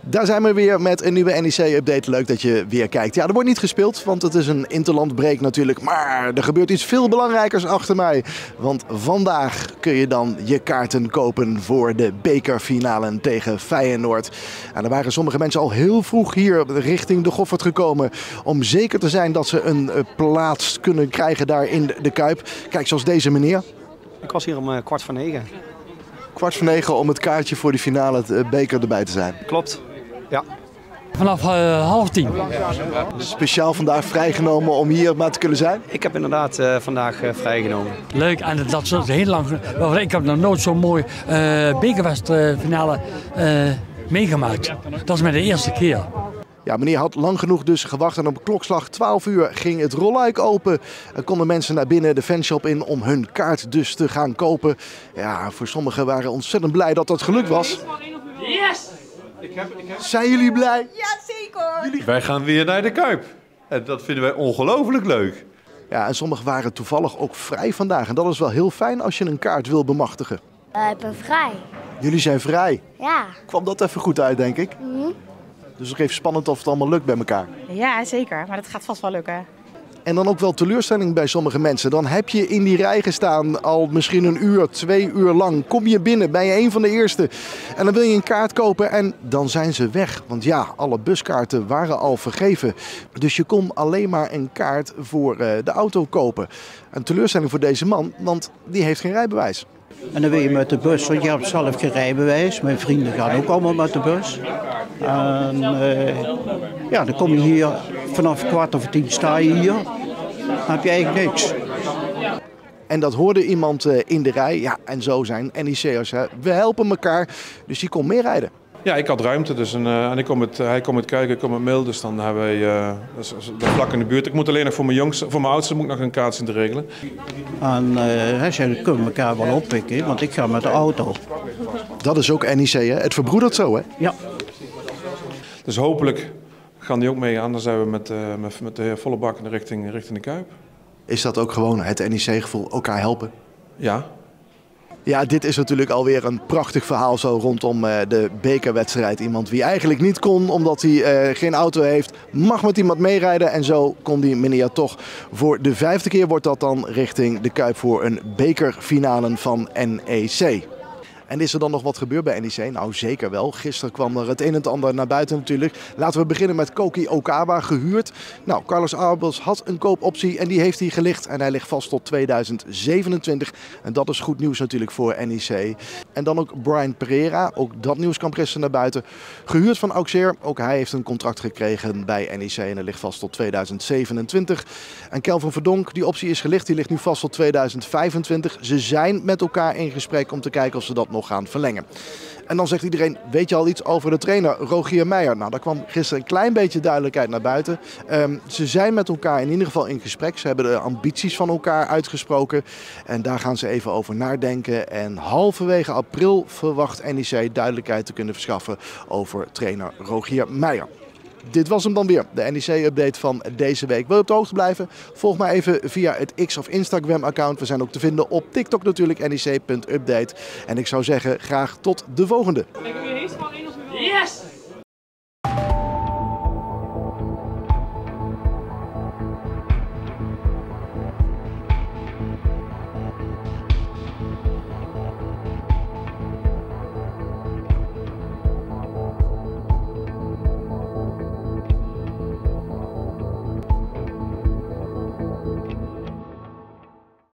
Daar zijn we weer met een nieuwe NEC-update. Leuk dat je weer kijkt. Ja, er wordt niet gespeeld, want het is een interlandbreak natuurlijk. Maar er gebeurt iets veel belangrijkers achter mij. Want vandaag kun je dan je kaarten kopen voor de bekerfinale tegen Feyenoord. En er waren sommige mensen al heel vroeg hier richting de Goffert gekomen. Om zeker te zijn dat ze een plaats kunnen krijgen daar in de Kuip. Kijk, zoals deze meneer. Ik was hier om 9:15. 9:15 om het kaartje voor de finale, het beker, erbij te zijn. Klopt, ja. Vanaf 9:30. Speciaal vandaag vrijgenomen om hier maar te kunnen zijn? Ik heb inderdaad vandaag vrijgenomen. Leuk, en dat is heel lang. Ik heb nog nooit zo'n mooi bekerfinale meegemaakt. Dat is mijn de eerste keer. Ja, meneer had lang genoeg dus gewacht en op klokslag 12 uur ging het rolluik open. En konden mensen naar binnen de fanshop in om hun kaart dus te gaan kopen. Ja, voor sommigen waren ontzettend blij dat dat gelukt was. Yes! Zijn jullie blij? Ja, zeker! Wij gaan weer naar de Kuip. En dat vinden wij ongelooflijk leuk. Ja, en sommigen waren toevallig ook vrij vandaag. En dat is wel heel fijn als je een kaart wil bemachtigen. Ik ben vrij. Jullie zijn vrij. Ja. Kwam dat even goed uit, denk ik? Dus nog even spannend of het allemaal lukt bij elkaar. Ja, zeker. Maar dat gaat vast wel lukken. En dan ook wel teleurstelling bij sommige mensen. Dan heb je in die rij gestaan al misschien 1 uur, 2 uur lang. Kom je binnen, ben je een van de eerste. En dan wil je een kaart kopen en dan zijn ze weg. Want ja, alle buskaarten waren al vergeven. Dus je kon alleen maar een kaart voor de auto kopen. Een teleurstelling voor deze man, want die heeft geen rijbewijs. En dan wil je met de bus, want je hebt zelf geen rijbewijs. Mijn vrienden gaan ook allemaal met de bus. En ja, dan kom je hier, vanaf 9:15 sta je hier. Dan heb je eigenlijk niks. En dat hoorde iemand in de rij. Ja, en zo zijn NEC'ers. We helpen elkaar, dus die kon meer rijden. Ja, ik had ruimte dus en hij komt met kijken, ik kom met mail. Dus dan hebben wij dat is vlak in de buurt. Ik moet alleen nog voor mijn oudste moet ik nog een kaart zien te regelen. En hij zei, we kunnen elkaar wel oppikken, want ik ga met de auto. Dat is ook NEC, hè? Het verbroedert zo, hè? Ja. Dus hopelijk gaan die ook mee aan. Dan zijn we met de volle bak richting de Kuip. Is dat ook gewoon het NEC-gevoel, elkaar helpen? Ja. Ja, dit is natuurlijk alweer een prachtig verhaal zo rondom de bekerwedstrijd. Iemand wie eigenlijk niet kon omdat hij geen auto heeft, mag met iemand meerijden. En zo kon die meneer toch voor de 5e keer wordt dat dan richting de Kuip voor een bekerfinale van NEC. En is er dan nog wat gebeurd bij NEC? Nou, zeker wel. Gisteren kwam er het een en het ander naar buiten natuurlijk. Laten we beginnen met Koki Okawa, gehuurd. Nou, Carlos Arbels had een koopoptie en die heeft hij gelicht. En hij ligt vast tot 2027. En dat is goed nieuws natuurlijk voor NEC. En dan ook Brian Pereira, ook dat nieuws kwam gisteren naar buiten. Gehuurd van Auxerre, ook hij heeft een contract gekregen bij NEC en hij ligt vast tot 2027. En Kelvin Verdonk, die optie is gelicht, die ligt nu vast tot 2025. Ze zijn met elkaar in gesprek om te kijken of ze dat nog gaan verlengen. En dan zegt iedereen, weet je al iets over de trainer Rogier Meijer? Nou, daar kwam gisteren een klein beetje duidelijkheid naar buiten. Ze zijn met elkaar in ieder geval in gesprek. Ze hebben de ambities van elkaar uitgesproken. En daar gaan ze even over nadenken. En halverwege april verwacht NEC duidelijkheid te kunnen verschaffen over trainer Rogier Meijer. Dit was hem dan weer, de NEC-update van deze week. Wil je op de hoogte blijven? Volg mij even via het X of Instagram-account. We zijn ook te vinden op TikTok natuurlijk, NEC.update. En ik zou zeggen, graag tot de volgende.